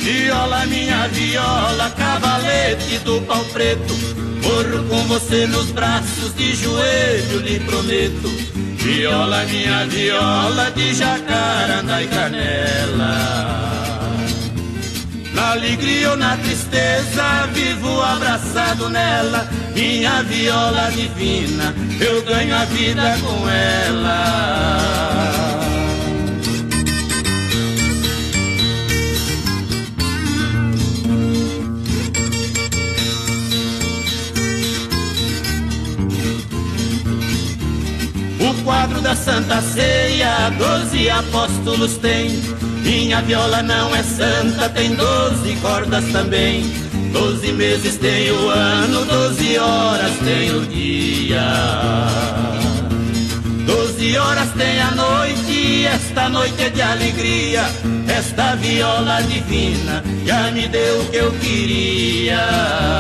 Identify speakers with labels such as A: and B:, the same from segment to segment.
A: Viola, minha viola, cavalete do pau preto, morro com você nos braços, de joelho lhe prometo. Viola, minha viola, de jacarandá e canela. Na alegria ou na tristeza, vivo abraçado nela. Minha viola divina, eu ganho a vida com ela. O quadro da Santa Ceia, 12 apóstolos tem. Minha viola não é santa, tem 12 cordas também. 12 meses tem o ano, 12 horas tem o dia. 12 horas tem a noite, e esta noite é de alegria. Esta viola divina já me deu o que eu queria.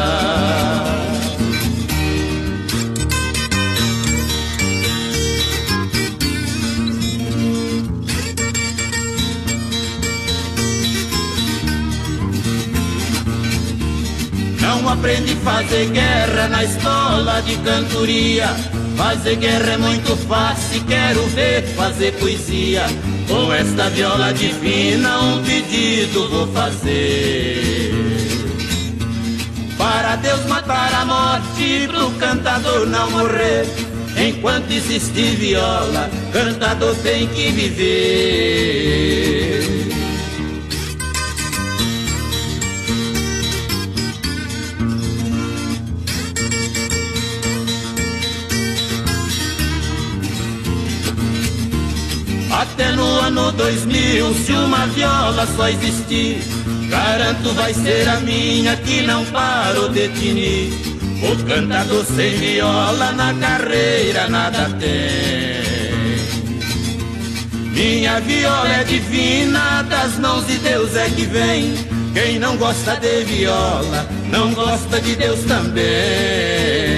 A: Não aprendi a fazer guerra na escola de cantoria. Fazer guerra é muito fácil, quero ver fazer poesia. Com esta viola divina um pedido vou fazer. Para Deus matar a morte, pro cantador não morrer. Enquanto existe viola, cantador tem que viver. Até no ano 2000, se uma viola só existir, garanto vai ser a minha que não paro de tinir. O cantador sem viola na carreira nada tem. Minha viola é divina, das mãos de Deus é que vem. Quem não gosta de viola, não gosta de Deus também.